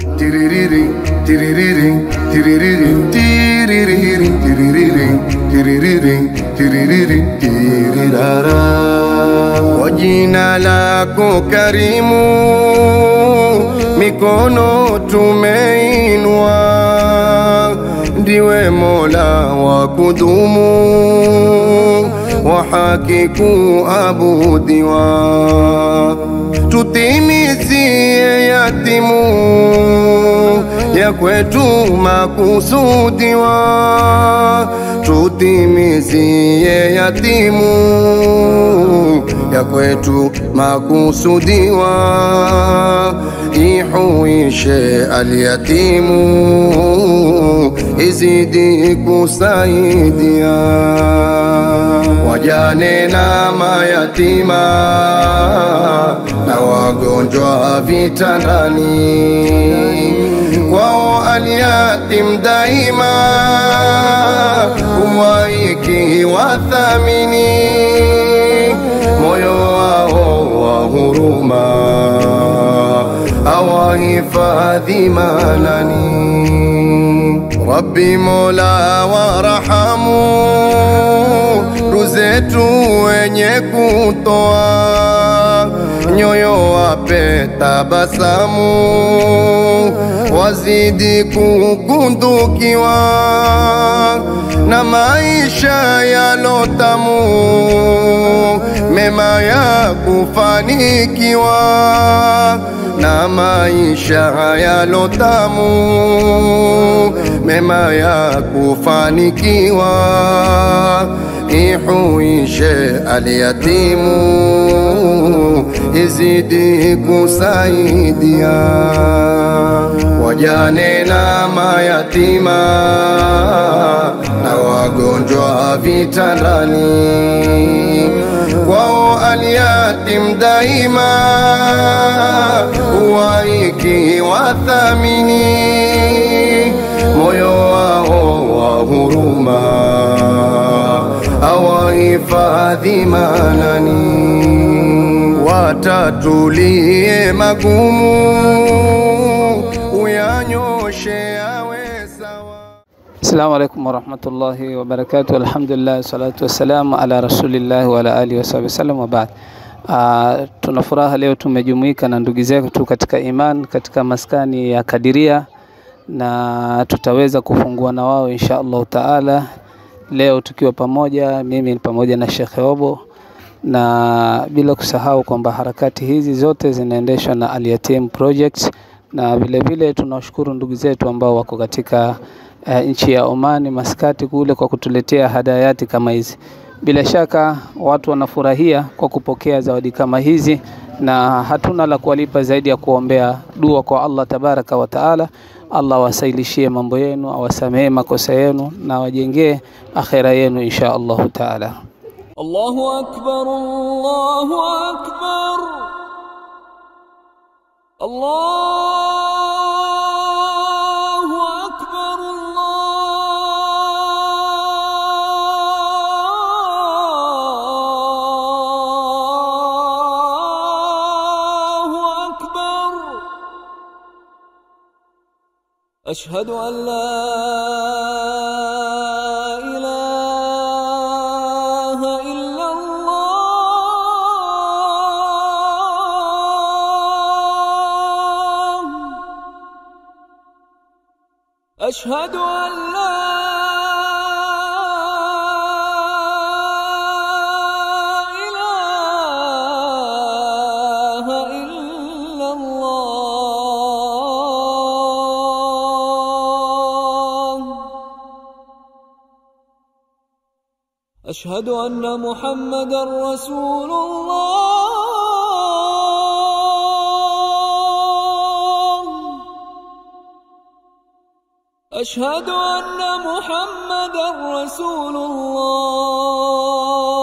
tiririring, tiririring, tiririring, tiririring, tiririring, tiririring, tiririring, tirirara. Kwa jina lako karimu, mikono tumeinua, ndiwe Mola wa kudumu, wa haki kuabudiwa. Tutimizie yatimu ya kwetu makusudiwa, tutimizie yatimu ya kwetu makusudiwa. Ihuishe alyatimu, izidi kusaidia wajane na mayatima na wagonjwa vitandani. Kwao alyatim daima huwaiki wathamini, moyo wao wa huruma awahifadhi manani. Rabbi Mola warahamu, ruzetu wenye kutoa, nyoyo wape tabasamu, wazidi kukundukiwa na maisha yalotamu, mema ya kufanikiwa na maisha yalotamu, mema ya kufanikiwa. Ihuishe alyatimu, izidi kusaidia wajane na mayatima na wagonjwa vitandani. Kwao alyatim daima huwaiki wathamini, moyo wao wa huruma awahifadhi manani. Watatulie magumu, uyanyoshe awe sawa. Assalamu alaikum warahmatullahi wabarakatuh. Alhamdulillah, salatu wassalamu ala rasulillah wa ala alihi wasallam wa ba'd. Tunafuraha leo tumejumuika na ndugu zetu katika iman katika maskani ya Kadiria, na tutaweza kufungua na wao insha Allah taala leo tukiwa pamoja, mimi pamoja na Sheikh Obo, na bila kusahau kwamba harakati hizi zote zinaendeshwa na Al-Yatim Project, na vile vile tunawashukuru ndugu zetu ambao wako katika nchi ya Oman, Maskati kule, kwa kutuletea hadayati kama hizi. Bila shaka watu wanafurahia kwa kupokea zawadi kama hizi, na hatuna la kuwalipa zaidi ya kuombea dua kwa Allah tabaraka wa taala. Allah wasailishie mambo yenu, awasamehe makosa yenu, na wajengee akhera yenu insha Allah taala. Allahu akbar, Allahu akbar, Allahu akbar, Allahu akbar. Ashhadu an la أشهد أن لا إله إلا الله. أشهد أن محمدًا رسول الله. أشهد أن محمدًا رسول الله.